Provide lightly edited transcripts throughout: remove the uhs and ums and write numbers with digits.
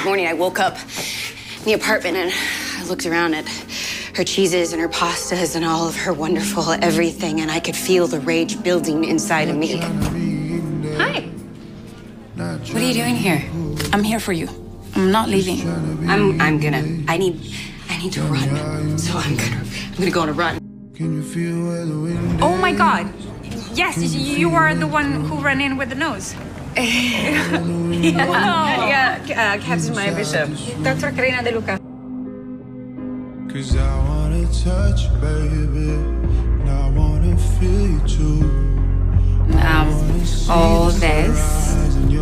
morning I woke up in the apartment and I looked around at her cheeses and her pastas and all of her wonderful everything, and I could feel the rage building inside of me. Hi. What are you doing here? I'm here for you. I'm not leaving. I need to run. So I'm gonna go on a run. Oh my God. Yes, you are the one who ran in with the nose. Yeah, Captain Maya Bishop. Dr. Carina de Luca. 'Cause I wanna touch you, baby, and I wanna feel you too. All this.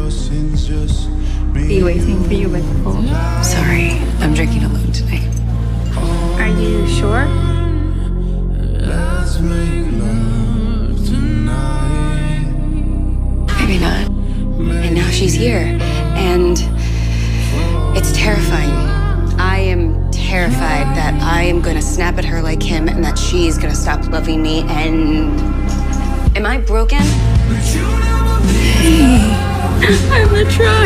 Be waiting for you with the phone. Sorry, I'm drinking alone tonight. Are you sure? Let's make love tonight. Maybe not. And now she's here, and it's terrifying. I am terrified that I am gonna snap at her like him and that she's gonna stop loving me, and... Am I broken? Hey, I'm gonna try.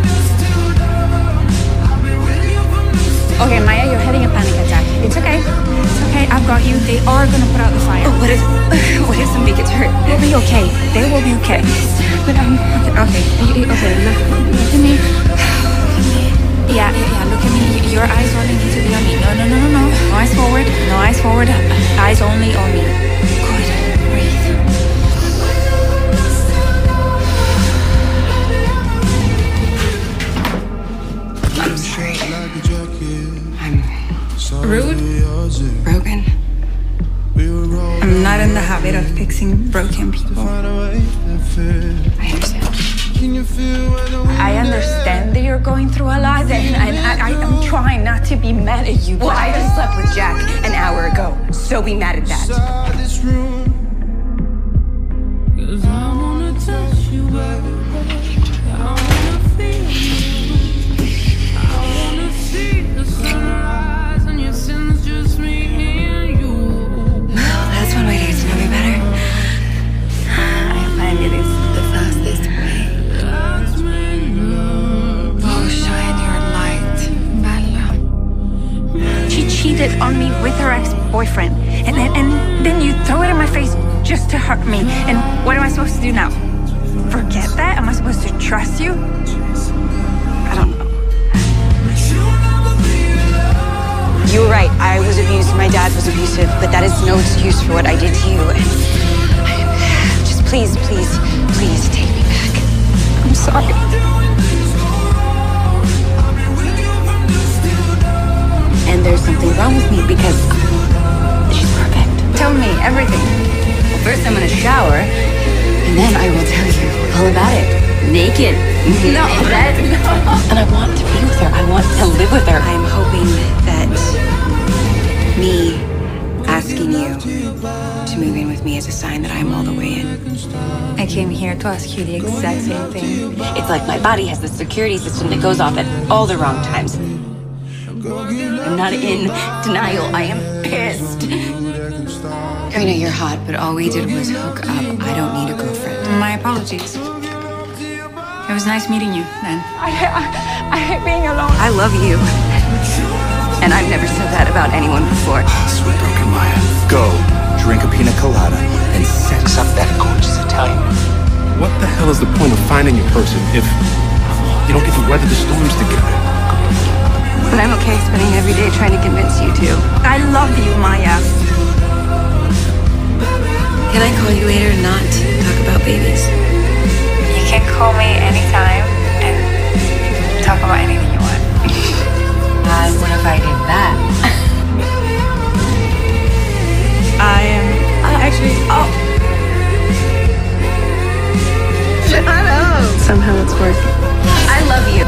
Okay, Maya, you're having a panic attack. It's okay. It's okay, I've got you. They are gonna put out the fire. Oh, what if somebody gets hurt? They'll be okay. They will be okay. But okay, look at me. Yeah, look at me. Your eyes only need to be on me. No. No eyes forward. No eyes forward. Eyes only on me. Good. Breathe. I'm sorry. I'm Rude? broken. I'm not in the habit of fixing broken people. I understand. I understand that you're going through a lot, and I'm trying not to be mad at you. Well, I just slept with Jack an hour ago, so be mad at that. That's one way to get to know me better. I find it is the fastest way. Oh, shine your light, Bella. She cheated on me with her ex-boyfriend, and then you throw it in my face just to hurt me. And what am I supposed to do now? Forget that? Am I supposed to trust you? I don't know. You were right. I was abused. My dad was abusive, but that is no excuse for what I did to you. And just please take me back. I'm sorry. And there's something wrong with me because she's perfect. Tell me everything. Well, first I'm gonna shower, and then I will tell you all about it. Naked. No. And I want to be with her. I want to live with her. I'm hoping that me asking you to move in with me is a sign that I'm all the way in. I came here to ask you the exact same thing. It's like my body has this security system that goes off at all the wrong times. I'm not in denial. I am pissed. Carina, you're hot, but all we did was hook up. I don't need a girlfriend. My apologies. It was nice meeting you, then. I hate being alone. I love you. And I've never said that about anyone before. Sweet broken Maya. Go, drink a pina colada, and sex up that gorgeous Italian. What the hell is the point of finding a person if you don't get to weather the storms together? But I'm okay spending every day trying to convince you to. I love you, Maya. Can I call you later and not talk about babies? You can call me anytime and talk about anything you want. What if I did that? I am actually. Oh. Shut up. Somehow it's working. I love you.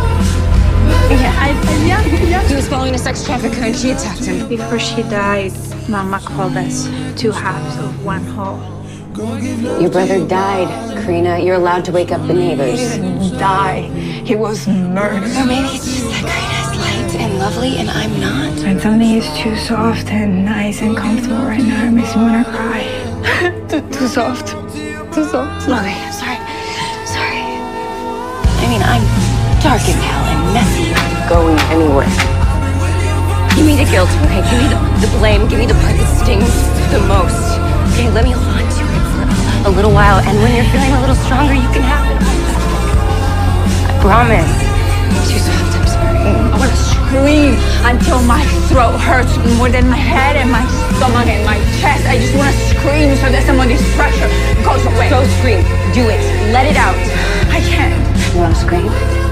Yeah. He was following a sex trafficker and she attacked him. Before she died, Mama called us two halves of one whole. Your brother died, Carina. You're allowed to wake up the neighbors. He didn't die. He was murdered. Or maybe it's just that Carina's light and lovely and I'm not. When something is too soft and nice and comfortable right now, it makes me want to cry. Too soft. Too soft. Okay, I'm sorry. I mean, I'm dark as hell and messy. going anywhere. Give me the guilt, okay? Give me the blame. Give me the part that stings the most. Okay, let me hold on to it for a little while, and when you're feeling a little stronger, you can have it. I promise. Too soft, I'm sorry. I want to scream until my throat hurts more than my head and my stomach and my chest. I just want to scream so that some of this pressure goes away. Go scream. Do it. Let it out. I can't. You want to scream?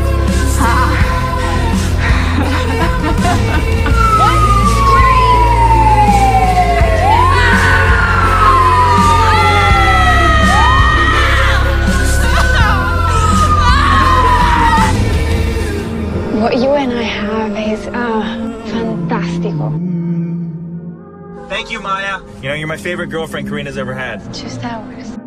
What you and I have is fantastico. Thank you, Maya. You know, you're my favorite girlfriend Carina's ever had. 2 hours.